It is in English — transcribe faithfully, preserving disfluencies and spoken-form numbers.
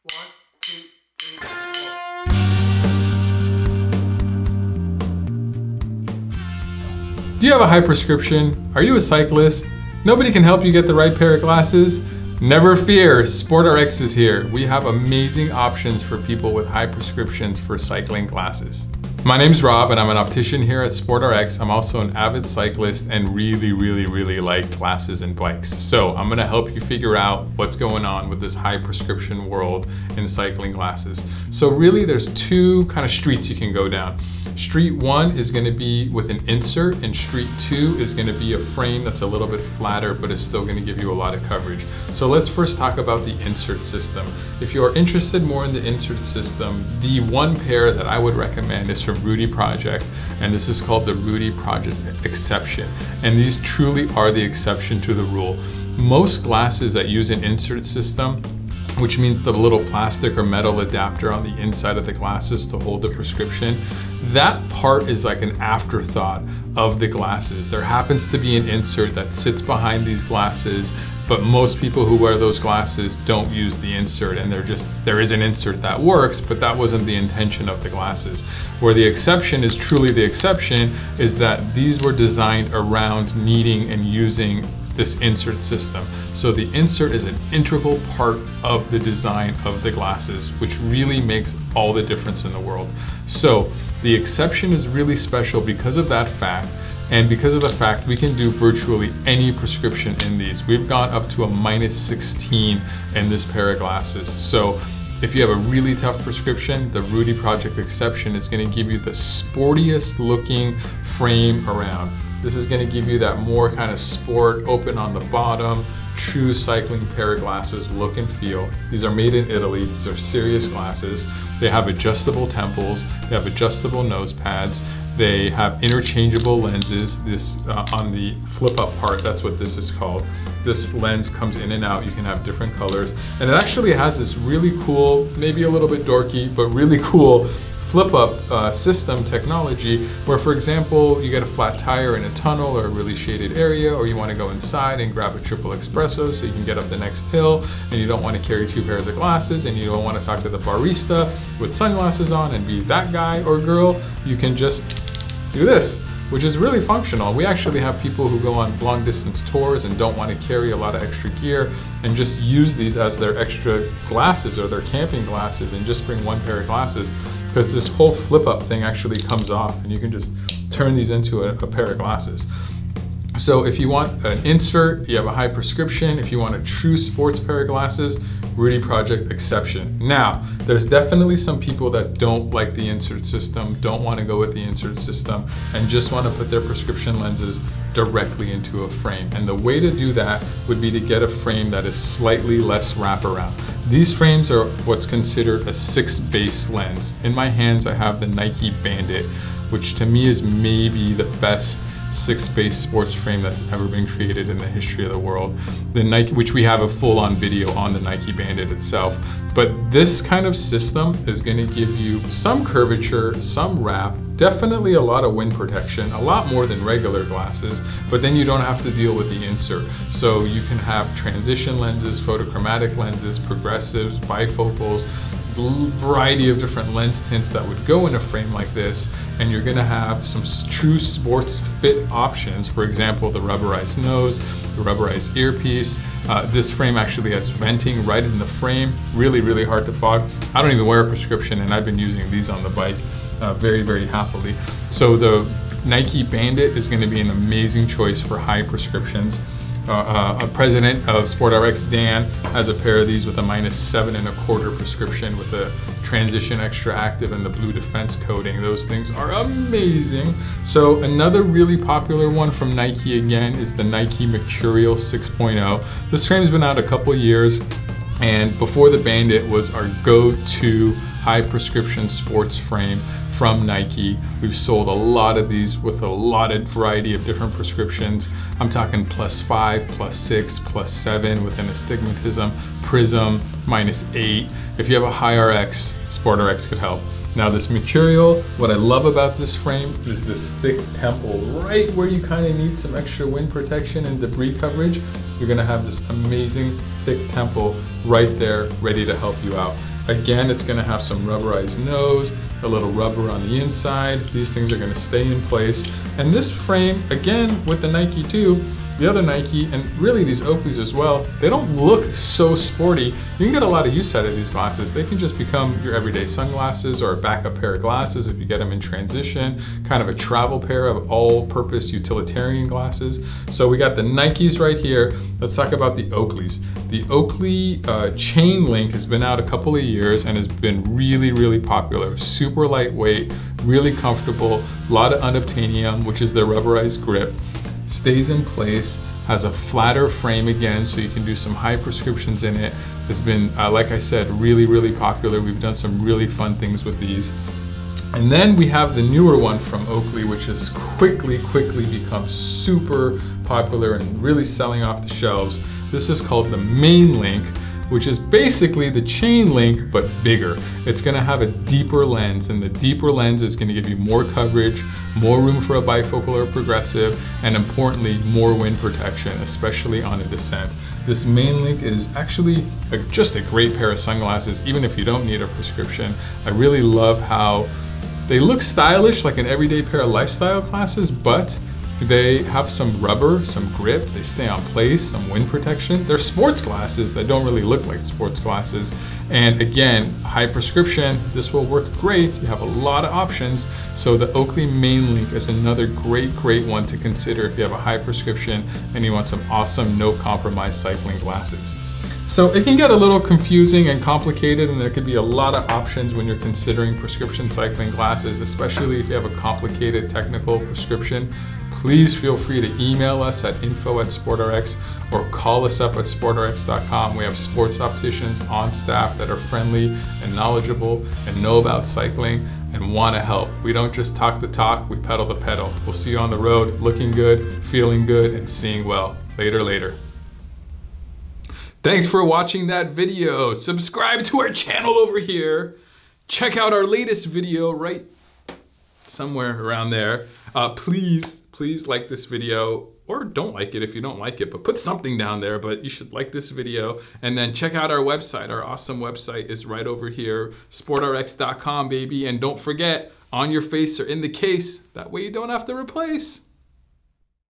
One, two, three, four. Do you have a high prescription? Are you a cyclist? Nobody can help you get the right pair of glasses? Never fear, SportRx is here. We have amazing options for people with high prescriptions for cycling glasses. My name's Rob and I'm an optician here at SportRx. I'm also an avid cyclist and really, really, really like glasses and bikes. So I'm gonna help you figure out what's going on with this high prescription world in cycling glasses. So really there's two kind of streets you can go down. Street one is gonna be with an insert, and street two is gonna be a frame that's a little bit flatter, but is still gonna give you a lot of coverage. So let's first talk about the insert system. If you are interested more in the insert system, the one pair that I would recommend is from Rudy Project, and this is called the Rudy Project Exception. And these truly are the exception to the rule. Most glasses that use an insert system, which means the little plastic or metal adapter on the inside of the glasses to hold the prescription, that part is like an afterthought of the glasses. There happens to be an insert that sits behind these glasses, but most people who wear those glasses don't use the insert, and they're just, there is an insert that works, but that wasn't the intention of the glasses. Where the exception is truly the exception is that these were designed around needing and using this insert system. So the insert is an integral part of the design of the glasses, which really makes all the difference in the world. So the exception is really special because of that fact, and because of the fact we can do virtually any prescription in these. We've gone up to a minus sixteen in this pair of glasses. So if you have a really tough prescription, the Rudy Project Exception is gonna give you the sportiest looking frame around. This is gonna give you that more kind of sport, open on the bottom, true cycling pair of glasses look and feel. These are made in Italy. These are serious glasses. They have adjustable temples. They have adjustable nose pads. They have interchangeable lenses. This uh, on the flip up part, that's what this is called. This lens comes in and out. You can have different colors. And it actually has this really cool, maybe a little bit dorky, but really cool flip up uh, system technology where, for example, you get a flat tire in a tunnel or a really shaded area, or you want to go inside and grab a triple espresso so you can get up the next hill, and you don't want to carry two pairs of glasses, and you don't want to talk to the barista with sunglasses on and be that guy or girl. You can just do this, which is really functional. We actually have people who go on long distance tours and don't want to carry a lot of extra gear and just use these as their extra glasses or their camping glasses, and just bring one pair of glasses, because this whole flip up thing actually comes off and you can just turn these into a, a pair of glasses. So if you want an insert, you have a high prescription, if you want a true sports pair of glasses, Rudy Project Exception. Now, there's definitely some people that don't like the insert system, don't want to go with the insert system, and just want to put their prescription lenses directly into a frame. And the way to do that would be to get a frame that is slightly less wraparound. These frames are what's considered a six base lens. In my hands, I have the Nike Bandit, which to me is maybe the best six base sports frame that's ever been created in the history of the world. The Nike, which we have a full-on video on the Nike Bandit itself. But this kind of system is gonna give you some curvature, some wrap, definitely a lot of wind protection, a lot more than regular glasses, but then you don't have to deal with the insert. So you can have transition lenses, photochromatic lenses, progressives, bifocals, variety of different lens tints that would go in a frame like this, and you're gonna have some true sports fit options. For example, the rubberized nose, the rubberized earpiece. Uh, this frame actually has venting right in the frame, really, really hard to fog. I don't even wear a prescription, and I've been using these on the bike uh, very, very happily. So the Nike Bandit is gonna be an amazing choice for high prescriptions. Uh, uh, a president of SportRx, Dan, has a pair of these with a minus seven and a quarter prescription with a transition extra active and the blue defense coating. Those things are amazing. So another really popular one from Nike again is the Nike Mercurial six point oh. This frame's been out a couple years, and before the Bandit was our go-to high prescription sports frame from Nike. We've sold a lot of these with a lot of variety of different prescriptions. I'm talking plus five, plus six, plus seven with an astigmatism, prism, minus eight. If you have a high R X, SportRx could help. Now this Mercurial, what I love about this frame is this thick temple right where you kind of need some extra wind protection and debris coverage. You're gonna have this amazing thick temple right there ready to help you out. Again, it's gonna have some rubberized nose, a little rubber on the inside. These things are gonna stay in place. And this frame, again, with the Nike too, the other Nike, and really these Oakleys as well, they don't look so sporty. You can get a lot of use out of these glasses. They can just become your everyday sunglasses or a backup pair of glasses if you get them in transition, kind of a travel pair of all-purpose utilitarian glasses. So we got the Nikes right here. Let's talk about the Oakleys. The Oakley uh, Chain Link has been out a couple of years and has been really, really popular. Super lightweight, really comfortable, a lot of unobtainium, which is the rubberized grip. Stays in place, has a flatter frame again, so you can do some high prescriptions in it. It's been, uh, like I said, really, really popular. We've done some really fun things with these. And then we have the newer one from Oakley, which has quickly, quickly become super popular and really selling off the shelves. This is called the Main Link, which is basically the Chain Link, but bigger. It's gonna have a deeper lens, and the deeper lens is gonna give you more coverage, more room for a bifocal or progressive, and importantly, more wind protection, especially on a descent. This Main Link is actually a, just a great pair of sunglasses, even if you don't need a prescription. I really love how they look stylish, like an everyday pair of lifestyle glasses, but they have some rubber, some grip, they stay on place, some wind protection. They're sports glasses that don't really look like sports glasses. And again, high prescription, this will work great. You have a lot of options. So the Oakley Main Link is another great, great one to consider if you have a high prescription and you want some awesome, no compromise cycling glasses. So it can get a little confusing and complicated, and there could be a lot of options when you're considering prescription cycling glasses, especially if you have a complicated technical prescription. Please feel free to email us at info at SportRx or call us up at sport R X dot com. We have sports opticians on staff that are friendly and knowledgeable and know about cycling and want to help. We don't just talk the talk, we pedal the pedal. We'll see you on the road looking good, feeling good, and seeing well. Later, later. Thanks for watching that video. Subscribe to our channel over here. Check out our latest video right somewhere around there. Uh, please, please like this video, or don't like it if you don't like it, but put something down there, but you should like this video. And then check out our website. Our awesome website is right over here, sport R X dot com, baby. And don't forget, on your face or in the case, that way you don't have to replace.